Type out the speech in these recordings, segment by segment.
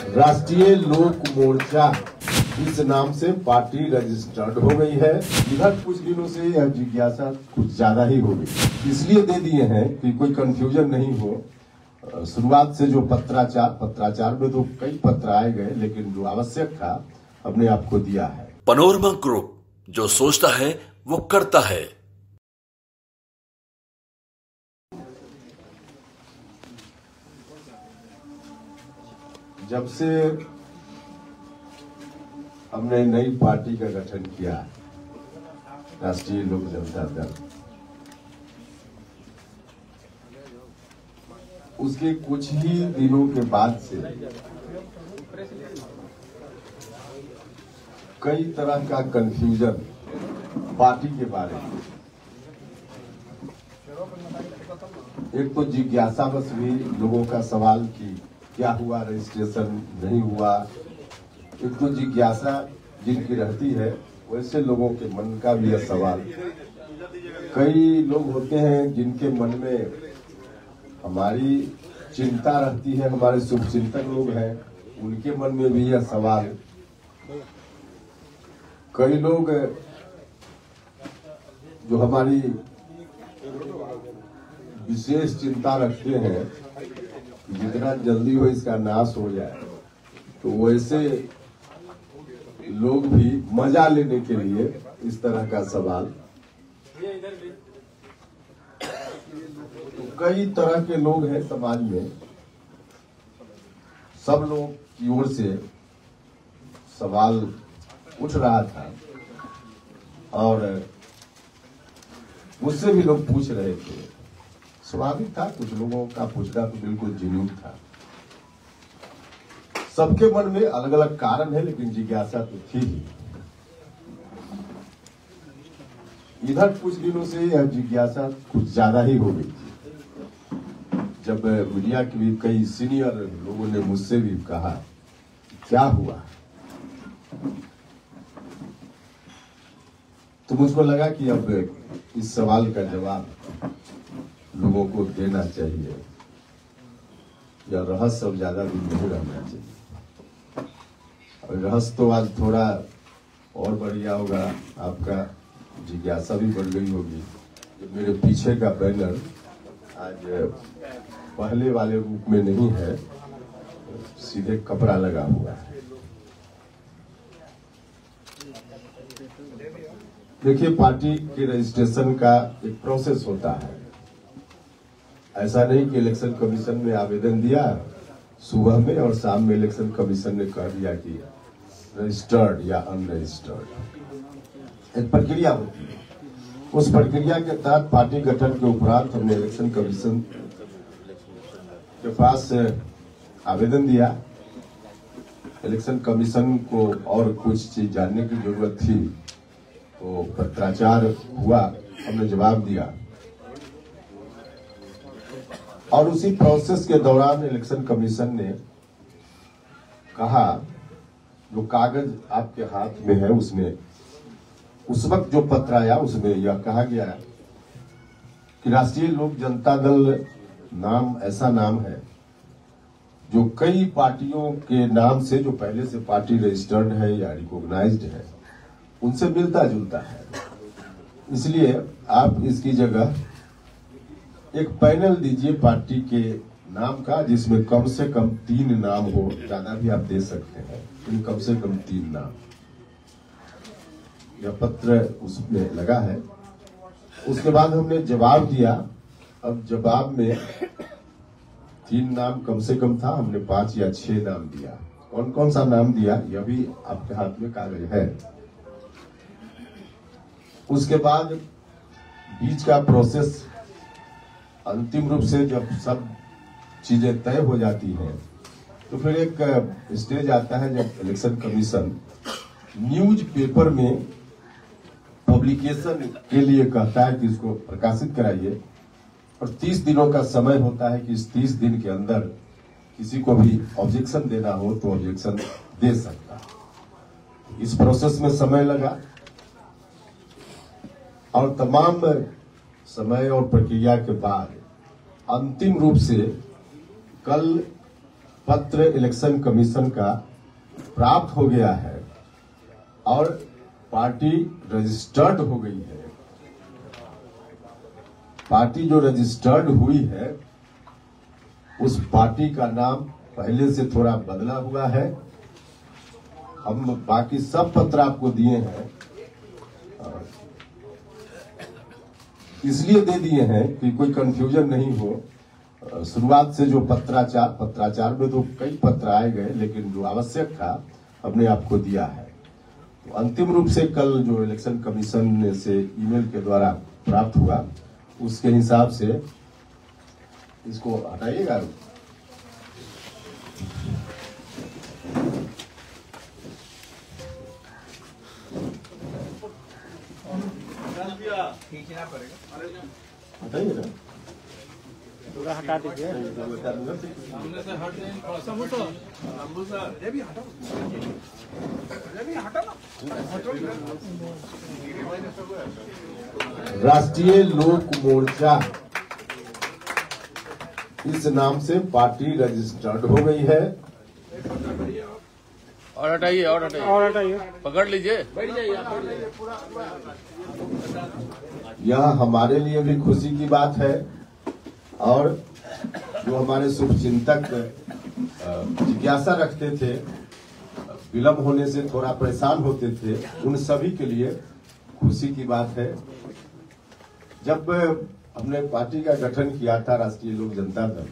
राष्ट्रीय लोक मोर्चा इस नाम से पार्टी रजिस्टर्ड हो गई है। इधर कुछ दिनों से यह जिज्ञासा कुछ ज्यादा ही हो गई, इसलिए दे दिए हैं कि कोई कंफ्यूजन नहीं हो। शुरुआत से जो पत्राचार में तो कई पत्र आए गए, लेकिन जो आवश्यक था हमने आपको दिया है। पनोरमा ग्रुप, जो सोचता है वो करता है। जब से हमने नई पार्टी का गठन किया, राष्ट्रीय लोक जनता दल, उसके कुछ ही दिनों के बाद से कई तरह का कंफ्यूजन पार्टी के बारे में, एक तो जिज्ञासा बस भी लोगों का सवाल कि क्या हुआ, रजिस्ट्रेशन नहीं हुआ। एक तो जिज्ञासा जिनकी रहती है, वैसे लोगों के मन का भी यह सवाल। कई लोग होते हैं जिनके मन में हमारी चिंता रहती है, हमारे शुभचिंतक लोग हैं, उनके मन में भी यह सवाल। कई लोग जो हमारी विशेष चिंता रखते हैं, जितना जल्दी हो इसका नाश हो जाए, तो वैसे लोग भी मजा लेने के लिए इस तरह का सवाल। तो कई तरह के लोग हैं समाज में, सब लोग की ओर से सवाल उठ रहा था और मुझसे भी लोग पूछ रहे थे। स्वाभाविक था, कुछ लोगों का पूछना तो बिल्कुल जेन्युइन था। सबके मन में अलग अलग कारण है, लेकिन जिज्ञासा तो थी ही। इधर कुछ दिनों से यह जिज्ञासा कुछ ज्यादा ही हो गई थी, जब मीडिया के भी कई सीनियर लोगों ने मुझसे भी कहा क्या हुआ, तो मुझको लगा कि अब इस सवाल का जवाब लोगों को देना चाहिए, या रहस्य अब ज्यादा दिन नहीं रहना चाहिए। और रहस्य तो आज थोड़ा और बढ़ गया होगा, आपका जिज्ञासा भी बढ़ गई होगी। जो मेरे पीछे का बैनर आज पहले वाले रूप में नहीं है, सीधे कपड़ा लगा हुआ है। देखिए, पार्टी के रजिस्ट्रेशन का एक प्रोसेस होता है। ऐसा नहीं कि इलेक्शन कमीशन में आवेदन दिया सुबह में और शाम में इलेक्शन कमीशन ने कह दिया कि रजिस्टर्ड या अनरजिस्टर्ड। एक प्रक्रिया होती है। उस प्रक्रिया के तहत पार्टी गठन के उपरांत हमने इलेक्शन कमीशन के पास आवेदन दिया। इलेक्शन कमीशन को और कुछ चीज जानने की जरूरत थी, तो पत्राचार हुआ, हमने जवाब दिया। और उसी प्रोसेस के दौरान इलेक्शन कमीशन ने कहा, जो कागज आपके हाथ में है उसमें उस वक्त जो पत्र आया उसमें यह कहा गया कि राष्ट्रीय लोक जनता दल नाम ऐसा नाम है जो कई पार्टियों के नाम से, जो पहले से पार्टी रजिस्टर्ड है या रिकॉग्नाइज्ड है, उनसे मिलता जुलता है। इसलिए आप इसकी जगह एक पैनल दीजिए पार्टी के नाम का, जिसमें कम से कम 3 नाम हो, ज्यादा भी आप दे सकते हैं, लेकिन कम से कम 3 नाम। यह पत्र उसमें लगा है। उसके बाद हमने जवाब दिया। अब जवाब में 3 नाम कम से कम था, हमने 5 या 6 नाम दिया। कौन कौन सा नाम दिया, यह भी आपके हाथ में कागज है। उसके बाद बीच का प्रोसेस, अंतिम रूप से जब सब चीजें तय हो जाती हैं, तो फिर एक स्टेज आता है जब इलेक्शन कमीशन न्यूज पेपर में पब्लिकेशन के लिए कहता है कि इसको प्रकाशित कराइए, और 30 दिनों का समय होता है कि इस 30 दिन के अंदर किसी को भी ऑब्जेक्शन देना हो तो ऑब्जेक्शन दे सकता है। इस प्रोसेस में समय लगा और तमाम समय और प्रक्रिया के बाद अंतिम रूप से कल पत्र इलेक्शन कमीशन का प्राप्त हो गया है और पार्टी रजिस्टर्ड हो गई है। पार्टी जो रजिस्टर्ड हुई है उस पार्टी का नाम पहले से थोड़ा बदला हुआ है। हम बाकी सब पत्र आपको दिए हैं, इसलिए दे दिए हैं कि कोई कंफ्यूजन नहीं हो। शुरुआत से जो पत्राचार में तो कई पत्र आए गए, लेकिन जो आवश्यक था हमने आपको दिया है। तो अंतिम रूप से कल जो इलेक्शन कमीशन से ईमेल के द्वारा प्राप्त हुआ उसके हिसाब से इसको हटाइएगा। खींचना पड़ेगा, हटाइए ना, पूरा हटा दीजिए। सामने से हट जाए थोड़ा सा। लंबू सर ये भी हटाओ, ये भी हटाओ ना। राष्ट्रीय लोक मोर्चा इस नाम से पार्टी रजिस्टर्ड हो गई है। और हटाइए पकड़ लीजिए। यह हमारे लिए भी खुशी की बात है और जो हमारे शुभचिंतक जिज्ञासा रखते थे, विलंब होने से थोड़ा परेशान होते थे, उन सभी के लिए खुशी की बात है। जब हमने पार्टी का गठन किया था राष्ट्रीय लोक जनता दल,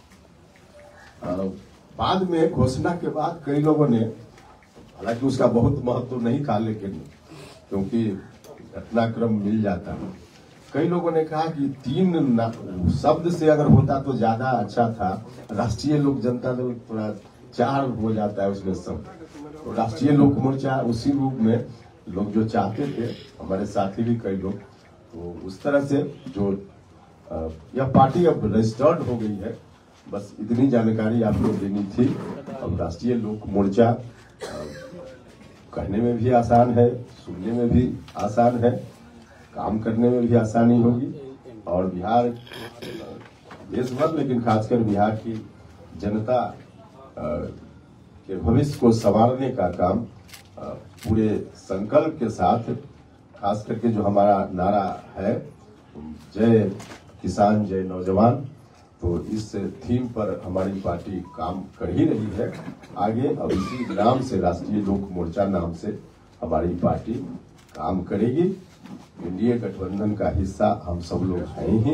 बाद में घोषणा के बाद कई लोगों ने, हालांकि उसका बहुत महत्व नहीं था, लेकिन क्योंकि घटनाक्रम मिल जाता है, कई लोगों ने कहा कि 3 शब्द से अगर होता तो ज्यादा अच्छा था। राष्ट्रीय लोक जनता दल थोड़ा 4 हो जाता है उसमें शब्द। तो राष्ट्रीय लोक मोर्चा उसी रूप में लोग जो चाहते थे, हमारे साथी भी कई लोग, तो उस तरह से जो यह पार्टी अब रजिस्टर्ड हो गई है, बस इतनी जानकारी आपको देनी थी। अब राष्ट्रीय लोक मोर्चा कहने में भी आसान है, सुनने में भी आसान है, काम करने में भी आसानी होगी और बिहार देश भर, लेकिन खासकर बिहार की जनता के भविष्य को संवारने का काम पूरे संकल्प के साथ, खास करके जो हमारा नारा है जय किसान जय नौजवान, तो इस थीम पर हमारी पार्टी काम कर ही रही है। आगे अब इसी नाम से, राष्ट्रीय लोक मोर्चा नाम से हमारी पार्टी काम करेगी। एनडीए गठबंधन का हिस्सा हम सब लोग हैं ही।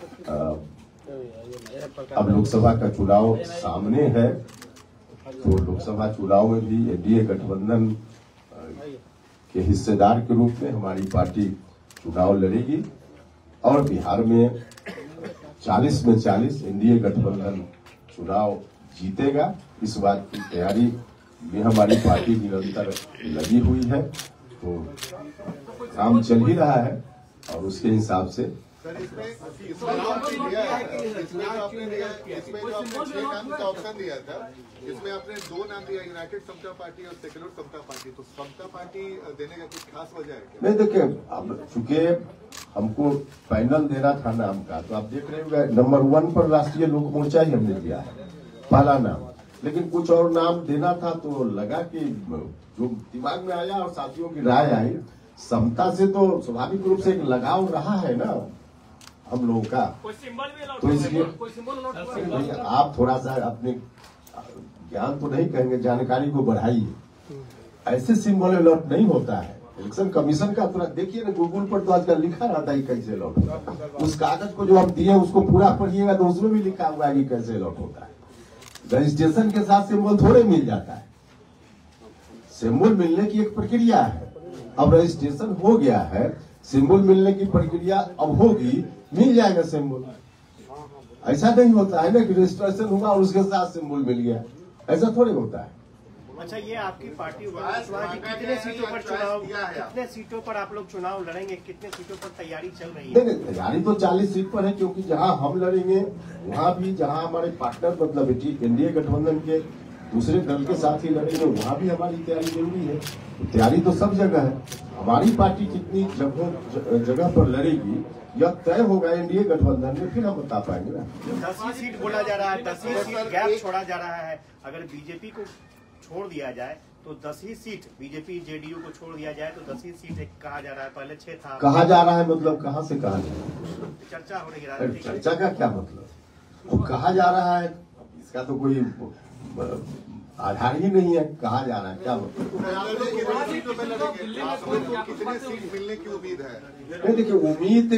अब लोकसभा का चुनाव सामने है, तो लोकसभा चुनाव में भी एनडीए गठबंधन के हिस्सेदार के रूप में हमारी पार्टी चुनाव लड़ेगी और बिहार में 40 में 40 एनडीए गठबंधन चुनाव जीतेगा। इस बात की तैयारी में हमारी पार्टी निरंतर लगी हुई है, तो काम चल ही रहा है और उसके हिसाब से इसमें जो आपने नाम का ऑप्शन दिया था, इसमें आपने 2 नाम दिया, यूनाइटेड समता पार्टी और सेक्युलर समता पार्टी। तो समता पार्टी देने का कुछ खास वजह है क्या? नहीं, देखिए, अब चूंकि हमको पैनल देना था नाम का, तो आप देख रहे होंगे नंबर 1 पर राष्ट्रीय लोक मोर्चा ही हमने दिया है, पहला नाम। लेकिन कुछ और नाम देना था, तो लगा कि जो दिमाग में आया और साथियों की राय आई, समता से तो स्वाभाविक रूप से एक लगाव रहा है ना हम लोगों का, तो इसलिए आप थोड़ा सा अपने ज्ञान तो नहीं कहेंगे, जानकारी को बढ़ाइए। ऐसे सिंबल अलॉट नहीं होता है। इलेक्शन कमीशन का थोड़ा देखिए ना, गूगल पर तो आजकल लिखा रहता है कैसे अलॉट होता है। उस कागज को जो हम दिए उसको पूरा पढ़िएगा तो उसमें भी लिखा हुआ है कि कैसे अलॉट होता है। रजिस्ट्रेशन के साथ सिंबल थोड़े मिल जाता है, सिंबल मिलने की एक प्रक्रिया है। अब रजिस्ट्रेशन हो गया है, सिंबल मिलने की प्रक्रिया अब होगी, मिल जाएगा सिंबल। ऐसा नहीं होता है ना कि रजिस्ट्रेशन हुआ और उसके साथ सिंबल मिल गया, ऐसा थोड़े होता है। अच्छा, ये आपकी पार्टी कितने सीटों पर चुनाव, कितने सीटों पर आप लोग चुनाव लड़ेंगे, कितने सीटों पर तैयारी चल रही है? नहीं, तैयारी तो 40 सीट पर है, क्योंकि जहां हम लड़ेंगे वहां भी, जहां हमारे पार्टनर मतलब एनडीए गठबंधन के दूसरे दल के साथ ही लड़ेंगे, वहां भी हमारी तैयारी जरूरी है। तैयारी तो सब जगह है। हमारी पार्टी कितनी जगह पर लड़ेगी यह तय होगा एनडीए गठबंधन में, फिर हम बता पाएंगे ना। 10 सीट बोला जा रहा है, 10 सीट गैप छोड़ा जा रहा है। अगर बीजेपी को छोड़ दिया जाए तो 10 ही सीट, बीजेपी जेडीयू को छोड़ दिया जाए तो 10 ही सीट कहा जा रहा है, पहले 6 था। कहा जा रहा है मतलब कहाँ से कहा जा रहा है? चर्चा हो रही है। चर्चा का क्या मतलब? वो कहा जा रहा है, इसका तो कोई आधार ही नहीं है। कहा जा रहा है क्या मतलब? कितनी सीट मिलने की उम्मीद है? नहीं देखिए, उम्मीद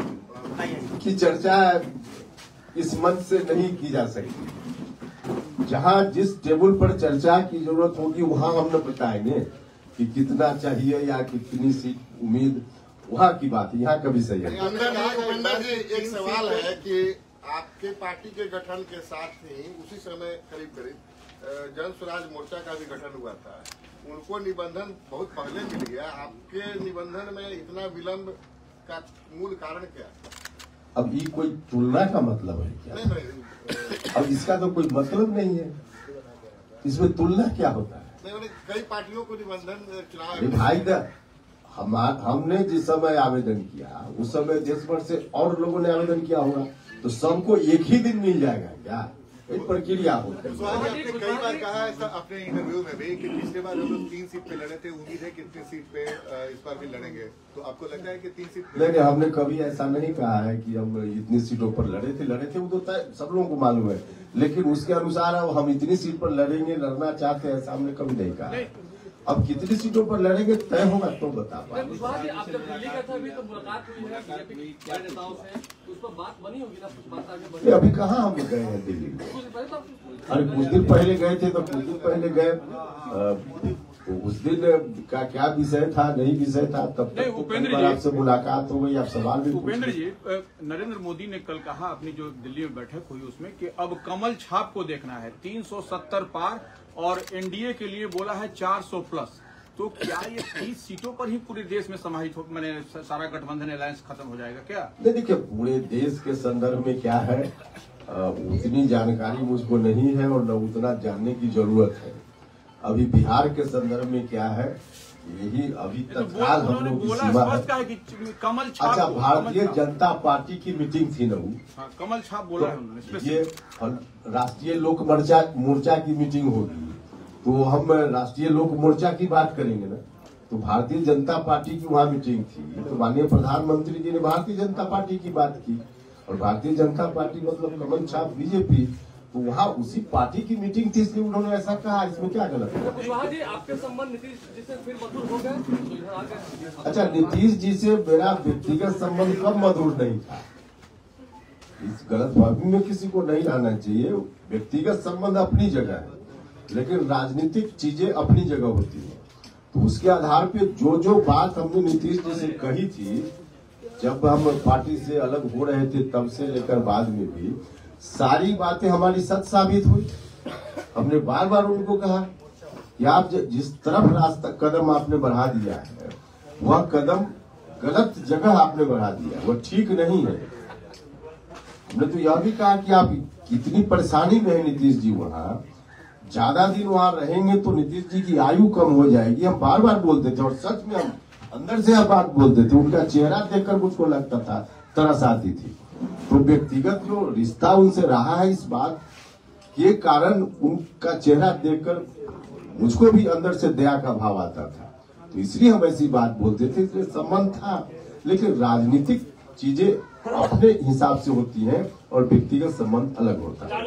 की चर्चा इस मंच से नहीं की जा सकती। जहां जिस टेबल पर चर्चा की जरूरत होगी वहां हम न बताएंगे कि कितना चाहिए या कितनी सीट उम्मीद, वहां की बात यहाँ कभी सही है। उपेंद्र जी, एक सवाल है कि आपके पार्टी के गठन के साथ ही उसी समय करीब जन स्वराज मोर्चा का भी गठन हुआ था। उनको निबंधन बहुत पहले मिल गया, आपके निबंधन में इतना विलंब का मूल कारण क्या? अब ये कोई तुलना का मतलब है क्या? नहीं, अब इसका तो कोई मतलब नहीं है, इसमें तुलना क्या होता है? नहीं, कई पार्टियों को निबंधन चुनाव भाई हमने जिस समय आवेदन किया उस समय देश भर से और लोगों ने आवेदन किया होगा, तो सबको एक ही दिन मिल जाएगा क्या? एक प्रक्रिया होती है। आपने कई बार कहा ऐसा अपने इंटरव्यू में भी कि पिछले बार हम लोग 3 सीट पे लड़े थे, उम्मीद है कि इतनी सीट पे इस बार भी लड़ेंगे, तो आपको लगता है कि 3 सीट पे? नहीं, हमने कभी ऐसा नहीं कहा है कि हम इतनी सीटों पर लड़े थे वो तो सब लोगों को मालूम है, लेकिन उसके अनुसार अब हम इतनी सीट पर लड़ेंगे, लड़ना चाहते हैं, ऐसा हमने कभी नहीं कहा। अब कितनी सीटों पर लड़ेंगे तय होगा तो बता पाएंगे। आप जब दिल्ली गए थे अभी तो मुलाकात हुई है बीजेपी के नेताओं से, तो उस पर बात बनी होगी ना, कुछ बात आगे बढ़ी? अभी कहाँ हम गए हैं दिल्ली में? अरे कुछ दिन पहले गए थे, तो कुछ दिन पहले गए, उस दिन का क्या विषय था, नहीं विषय था, तब तक उपेंद्र जी आपसे मुलाकात हो गई, आप सवाल भी। उपेंद्र जी, नरेंद्र मोदी ने कल कहा अपनी जो दिल्ली में बैठक हुई उसमें कि अब कमल छाप को देखना है, 370 पार, और एनडीए के लिए बोला है 400 प्लस। तो क्या ये 30 सीटों पर ही पूरे देश में समाहित हो, मैंने सारा गठबंधन अलायंस खत्म हो जाएगा क्या? नहीं देखिए, पूरे देश के संदर्भ में क्या है, उतनी जानकारी मुझको नहीं है और न उतना जानने की जरूरत है। अभी बिहार के संदर्भ में क्या है, यही अभी तत्काल हम लोग की सीमा है। कमल छाप। अच्छा, भारतीय जनता पार्टी की मीटिंग थी ना, वो कमल छाप बोला है उन्होंने। ये राष्ट्रीय लोक मोर्चा की मीटिंग होगी, तो हम राष्ट्रीय लोक मोर्चा की बात करेंगे ना। तो भारतीय जनता पार्टी की वहाँ मीटिंग थी, तो माननीय प्रधानमंत्री जी ने भारतीय जनता पार्टी की बात की, और भारतीय जनता पार्टी मतलब कमल छाप बीजेपी, तो वहाँ उसी पार्टी की मीटिंग थी, इसलिए उन्होंने ऐसा कहा। इसमें क्या गलत है? कुशवाहा जी, आपके संबंध नीतीश जी से फिर मधुर हो गए, तो इधर आ गए। अच्छा, नीतीश जी से मेरा व्यक्तिगत संबंध कब मधुर नहीं था? इस गलतफहमी में किसी को नहीं रहना चाहिए। व्यक्तिगत संबंध अपनी जगह है, लेकिन राजनीतिक चीजें अपनी जगह होती है। तो उसके आधार पे जो बात हमने नीतीश जी से कही थी, जब हम पार्टी से अलग हो रहे थे तब से लेकर बाद में भी, सारी बातें हमारी सच साबित हुई। हमने बार बार उनको कहा कि आप जिस तरफ रास्ता कदम आपने बढ़ा दिया है, वह कदम गलत जगह आपने बढ़ा दिया, वह ठीक नहीं है। हमने तो यह भी कहा कि आप कितनी परेशानी में है नीतीश जी, वहाँ ज्यादा दिन वहाँ रहेंगे तो नीतीश जी की आयु कम हो जाएगी। हम बार बार बोलते थे, और सच में हम अंदर से यह बात बोलते थे। उनका चेहरा देखकर मुझको लगता था, तरस आती थी। तो व्यक्तिगत जो रिश्ता उनसे रहा है, इस बात के कारण उनका चेहरा देखकर मुझको भी अंदर से दया का भाव आता था। तो इसलिए हम ऐसी बात बोलते थे, इसलिए संबंध था। लेकिन राजनीतिक चीजें अपने हिसाब से होती हैं और व्यक्तिगत संबंध अलग होता है।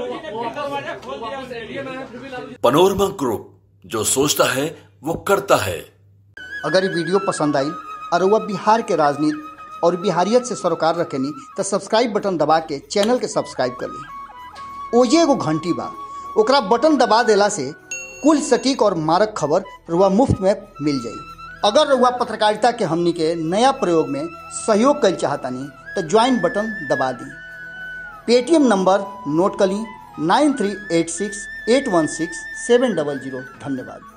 पनोरमा ग्रुप, जो सोचता है वो करता है। अगर ये वीडियो पसंद आई और वह बिहार के राजनीति और बिहारियत से सरोकार रखेनी तो सब्सक्राइब बटन दबा के चैनल के सब्सक्राइब कर ली। ओजे एगो घंटी बा, ओकरा बटन दबा देला से कुल सटीक और मारक खबर रुआ मुफ्त में मिल जाई। अगर रुआ पत्रकारिता के हमनी के नया प्रयोग में सहयोग कर चाहतानी तो ज्वाइन बटन दबा दी। पेटीएम नंबर नोट कर ली 9386816700। धन्यवाद।